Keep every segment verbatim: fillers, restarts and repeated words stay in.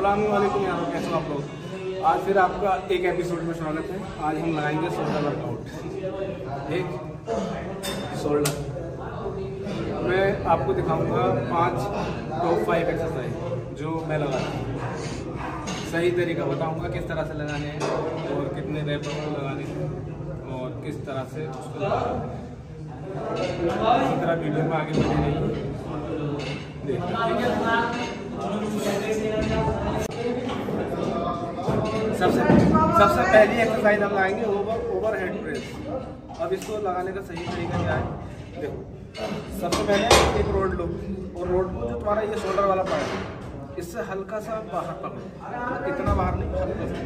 अस्सलाम वालेकुम यार, कैसे हो आप लोग। आज फिर आपका एक एपिसोड में स्वागत है। आज हम लगाएंगे शोल्डर वर्कआउट। एक शोल्डर मैं आपको दिखाऊंगा पांच टॉप फाइव एक्सरसाइज जो मैं लगाता हूँ। सही तरीका बताऊंगा किस तरह से लगाने हैं और कितने रेप को लगाने हैं और किस तरह से उसको लगाना है। इसी तरह वीडियो में आगे बढ़े रही देख। सबसे सबसे पहली एक्सरसाइज हम लगाएंगे ओवर ओवर हेड प्रेस। अब इसको लगाने का सही तरीका क्या है, देखो। सबसे पहले एक रोड लो और रोड को जो तुम्हारा ये शोल्डर वाला पार्ट है इससे हल्का सा बाहर पकड़ो, इतना बाहर नहीं, हल्का सा।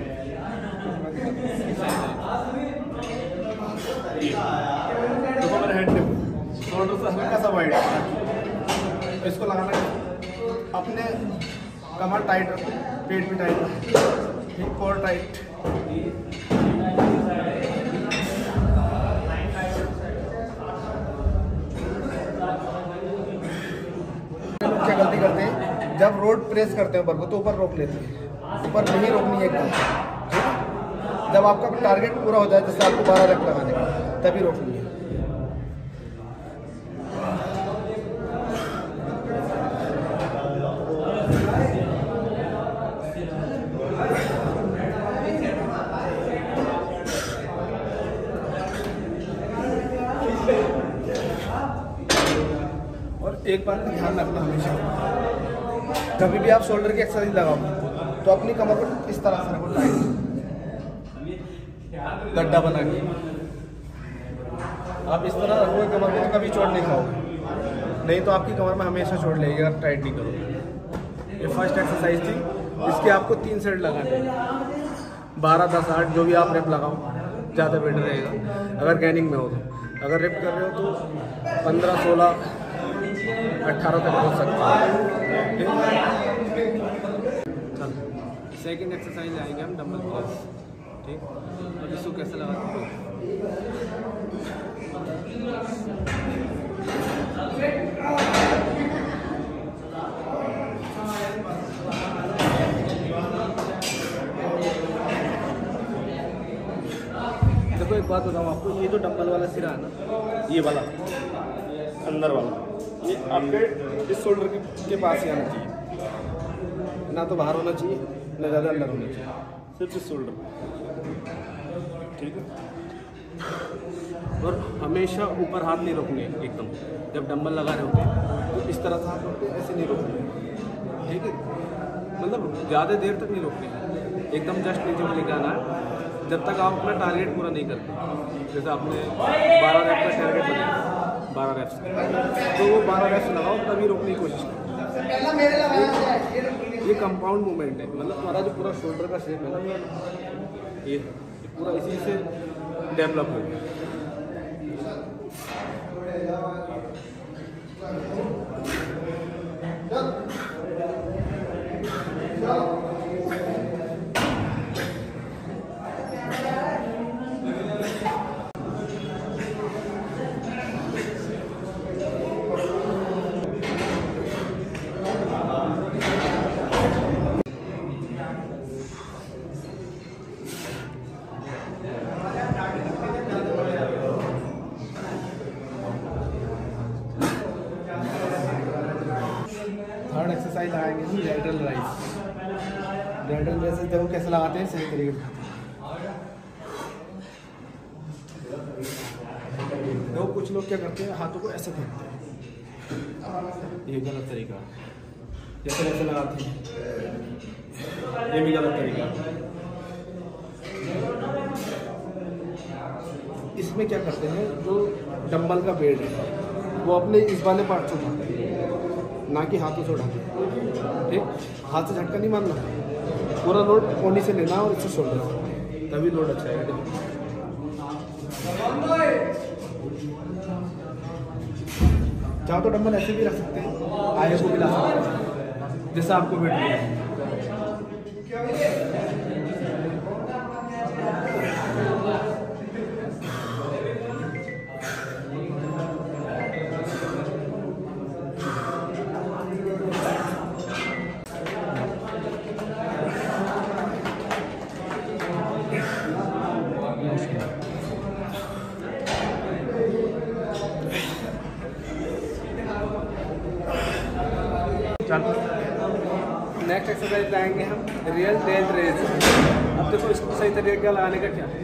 ओवर हेड शोल्डर से हल्का सा वाइड। इसको लगाना अपने कमर टाइट रखो, पेट भी टाइट रखो, हिप और टाइट। क्या गलती करते हैं, जब रोड प्रेस करते हैं ऊपर को तो ऊपर रोक लेते हैं, ऊपर नहीं रोकनी है एकदम। जब आपका टारगेट पूरा हो जाए, जैसे आपको बारह रेप लगाने का, तभी रोकनी है। और एक बात का ध्यान रखना हमेशा, कभी भी आप शोल्डर की एक्सरसाइज लगाओ तो अपनी कमर को इस तरह से रखो, टाइट गड्ढा बना के। आप इस तरह रखोगे कमर को तो कभी चोट नहीं खाओगे, नहीं तो आपकी कमर में हमेशा चोट लगेगी अगर टाइट नहीं करोगे। ये फर्स्ट एक्सरसाइज थी, इसके आपको तीन सेट लगाने हैं, बारह दस आठ जो भी आप रेप लगाओ ज़्यादा बेटर रहेगा अगर गैनिंग में हो तो। अगर रेप कर रहे हो तो पंद्रह सोलह अट्ठारह तक पहुँच सकते हैं। सेकेंड एक्सरसाइज आएंगे हम डंबल प्रेस, ठीक। और इसको कैसे लगाते हैं, देखो एक बात बताऊँ आपको, ये जो डंबल वाला सिरा है ना, ये वाला अंदर वाला, ये आपके इस शोल्डर के, के पास ही आना चाहिए, ना तो बाहर होना चाहिए ना ज़्यादा अंदर होना चाहिए, सिर्फ इस शोल्डर, ठीक है। और हमेशा ऊपर हाथ नहीं रोकने एकदम, जब डंबल लगा रहे होते हैं तो इस तरह से हाथ रोकते, ऐसे नहीं रोकने, ठीक है। मतलब ज़्यादा देर तक नहीं रोकने, एकदम जस्ट नीचे में लेके आना है जब तक आप अपना टारगेट पूरा नहीं करते। जैसे आपने बारह रैप का टारगेट बनाया, बारह रैप्स तो वो बारह रैप्स लगाओ, तभी रोकने की कोशिश करो। ये कंपाउंड मूवमेंट है, मतलब तुम्हारा जो पूरा शोल्डर का शेप है ना, ये पूरा इसी से डेवलप होगा। थर्ड एक्सरसाइज लगाएंगे हम लैटरल राइज। लैटरल राइज देखो कैसे लगाते हैं, सही तरीके से। देखो कुछ लोग क्या करते हैं, हाथों को ऐसे फेंकते हैं, ये गलत तरीका। जैसे ऐसे लगाते हैं, ये भी गलत तरीका। इसमें क्या करते हैं, जो डंबल का वेट है वो अपने इस वाले पार्ट से उठाते हैं, ना कि हाथों से उठाते हैं, ठीक। हाथ से झटका नहीं मारना, पूरा लोड कोनी से लेना और इससे शोल्डर से, तभी लोड अच्छा आएगा। चाहो तो डंबल ऐसे भी रख सकते हैं, आगे को भी ला सकते हैं, जैसा आपको वेट मिले। चल नेक्स्ट एक्सरसाइज लाएंगे हम रियल डेड रेज। अब देखो इसको सही तरीके का लगाने का क्या है।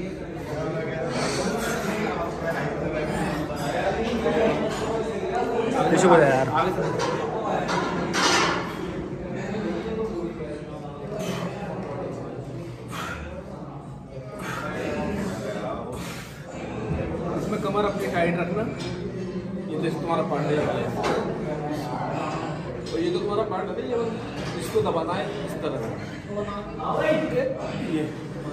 यार इसमें कमर अपनी टाइट रखना। ये जैसे तुम्हारा पार्ट है तो ये तो तुम्हारा पार्ट है, ये इसको दबाना है इस तरह से। ये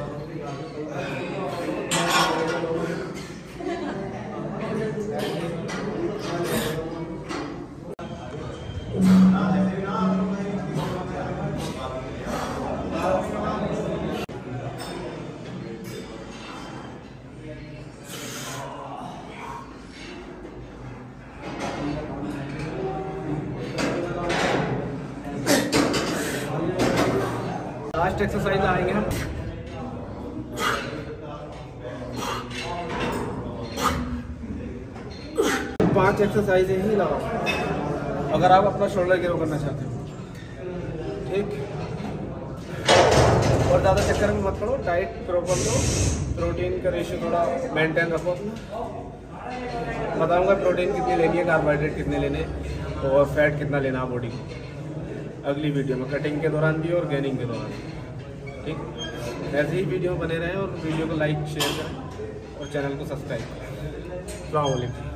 लास्ट एक्सरसाइज आएंगे हम। पांच एक्सरसाइज ही लगाओ अगर आप अपना शोल्डर ग्रो करना चाहते हो, ठीक। और ज़्यादा चक्कर में मत पड़ो, डाइट प्रॉपर लो, प्रोटीन का रेशियो थोड़ा मेंटेन रखो अपना। बताऊंगा प्रोटीन कितनी लेनी है, कार्बोहाइड्रेट कितने लेने और फैट कितना लेना है बॉडी को अगली वीडियो में, कटिंग के दौरान भी और गेनिंग के दौरान, ठीक। ऐसे ही वीडियो बने रहे और वीडियो को लाइक शेयर करें और चैनल को सब्सक्राइब करें। अस्सलाम वालेकुम।